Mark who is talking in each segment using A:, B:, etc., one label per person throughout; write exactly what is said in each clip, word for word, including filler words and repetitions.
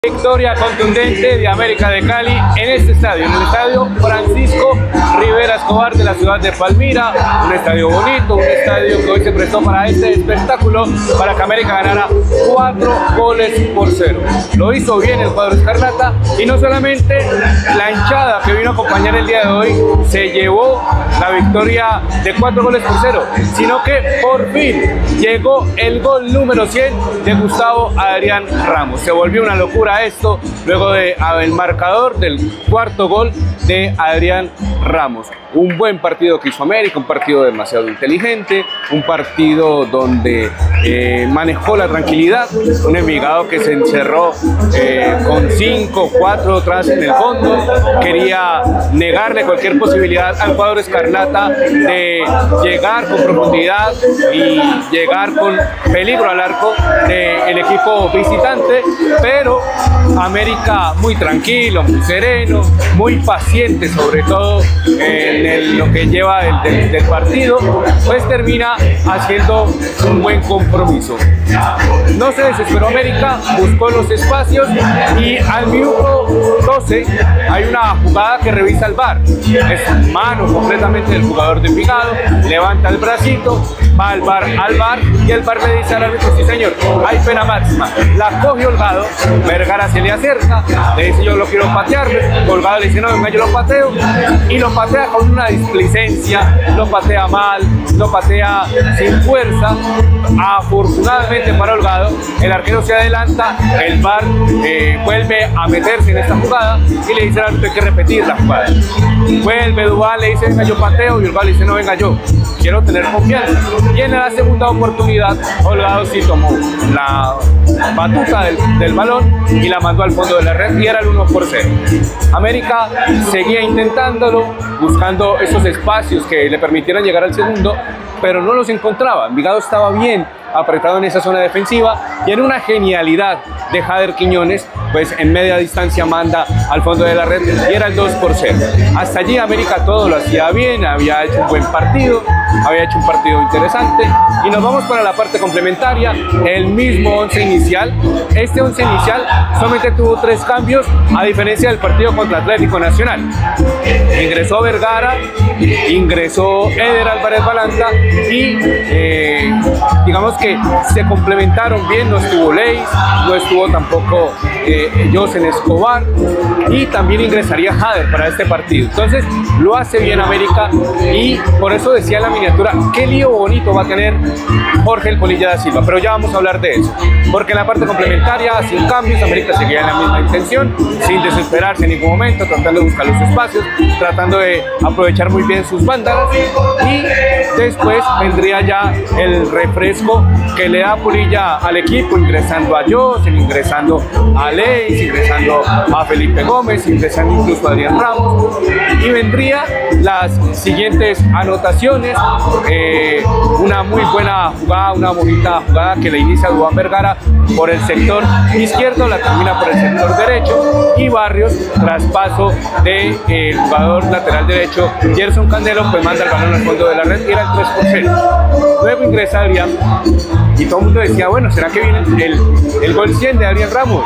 A: Victoria contundente de América de Cali en este estadio, en el estadio Francisco Rivera Escobar de la ciudad de Palmira. Un estadio bonito, un estadio que hoy se prestó para este espectáculo, para que América ganara cuatro goles por cero. Lo hizo bien el cuadro escarlata, y no solamente la hinchada que vino a acompañar el día de hoy se llevó la victoria de cuatro goles por cero, sino que por fin llegó el gol número cien de Gustavo Adrián Ramos. Se volvió una locura esto luego del marcador del cuarto gol de Adrián Ramos. Un buen partido que hizo América, un partido demasiado inteligente, un partido donde eh, manejó la tranquilidad, un Envigado que se encerró eh, con cinco, cuatro atrás en el fondo, quería negarle cualquier posibilidad al cuadro escarlata de llegar con profundidad y llegar con peligro al arco del equipo visitante, pero América muy tranquilo, muy sereno, muy paciente, sobre todo en el, lo que lleva el, del, del partido, pues termina haciendo un buen compromiso. No se desesperó América, buscó los espacios y al minuto doce hay una jugada que revisa el V A R. Es mano completamente del jugador de Envigado, levanta el bracito, va al V A R, al V A R y el V A R le dice al árbitro: sí señor, hay pena máxima. La coge Holgado, Vergara se le acerca, le dice: yo lo quiero patear. Holgado le dice: no, venga, yo lo pateo, y lo patea con una displicencia, lo patea mal, lo patea sin fuerza. Afortunadamente para Holgado, el arquero se adelanta, el V A R eh, vuelve a meterse en esta jugada y le dice al árbitro: hay que repetir la jugada. Vuelve Duval, le dice: venga, yo pateo, y Holgado le dice: no, venga, yo quiero tener confianza. Y en la segunda oportunidad, Holgado sí tomó la batuta del, del balón y la mandó al fondo de la red, y era el uno por cero. América seguía intentándolo, buscando esos espacios que le permitieran llegar al segundo, pero no los encontraba. Envigado estaba bien apretado en esa zona defensiva, y en una genialidad de Jader Quiñones, pues en media distancia manda al fondo de la red, y era el dos por cero. Hasta allí América todo lo hacía bien, había hecho un buen partido, había hecho un partido interesante, y nos vamos para la parte complementaria. El mismo once inicial. Este once inicial solamente tuvo tres cambios, a diferencia del partido contra Atlético Nacional. Ingresó Vergara, ingresó Eder Álvarez Balanta, y eh, digamos que se complementaron bien. No estuvo Leis, no estuvo tampoco eh, Josen Escobar, y también ingresaría Jader para este partido. Entonces lo hace bien América, y por eso decía en la miniatura: qué lío bonito va a tener Jorge el Polilla da Silva. Pero ya vamos a hablar de eso, porque en la parte complementaria, sin cambios, América seguía en la misma intención, sin desesperarse en ningún momento, tratando de buscar los espacios, tratando de aprovechar muy bien sus bandas, y después vendría ya el refresco que le da Polilla al equipo, ingresando a Josen, ingresando a Leis, ingresando a Felipe Gómez, ingresando incluso a Adrián Ramos, y vendría las siguientes anotaciones. Eh, una muy buena jugada, una bonita jugada que le inicia a Duván Vergara por el sector izquierdo, la termina por el sector derecho, y Barrios, traspaso del de, eh, jugador lateral derecho Gerson Candelo, pues manda el balón al fondo de la red, y era el tres por cero. Luego ingresa Adrián, y todo el mundo decía: bueno, ¿será que viene el, el gol cien de Adrián Ramos?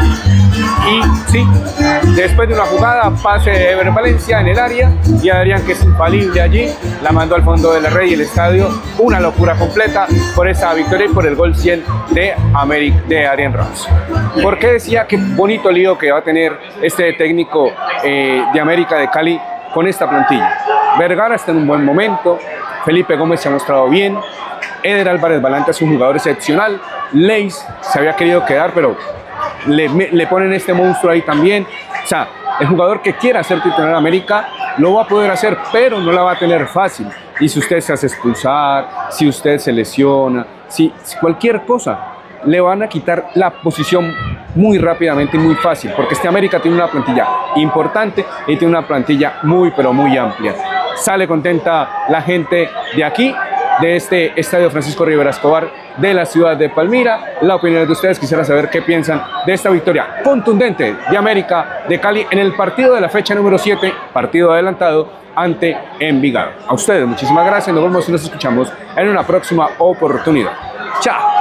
A: Y sí, después de una jugada, pase de Ever Valencia en el área, y Adrián, que es infalible allí, la mandó al fondo de la red, y el estadio, una locura completa por esa victoria y por el gol cien de, América, de Adrián Ramos. ¿Por qué decía qué bonito lío que va a tener este técnico eh, de América de Cali con esta plantilla? Vergara está en un buen momento, Felipe Gómez se ha mostrado bien, Eder Álvarez Balanta es un jugador excepcional, Leis se había querido quedar, pero le, le ponen este monstruo ahí también. O sea, el jugador que quiera ser titular de América lo va a poder hacer, pero no la va a tener fácil. Y si usted se hace expulsar, si usted se lesiona, si, si cualquier cosa, le van a quitar la posición muy rápidamente y muy fácil, porque este América tiene una plantilla importante y tiene una plantilla muy, pero muy amplia. Sale contenta la gente de aquí, de este estadio Francisco Rivera Escobar de la ciudad de Palmira. La opinión de ustedes, quisiera saber qué piensan de esta victoria contundente de América de Cali en el partido de la fecha número siete, partido adelantado ante Envigado. A ustedes muchísimas gracias, nos vemos y nos escuchamos en una próxima oportunidad. Chao.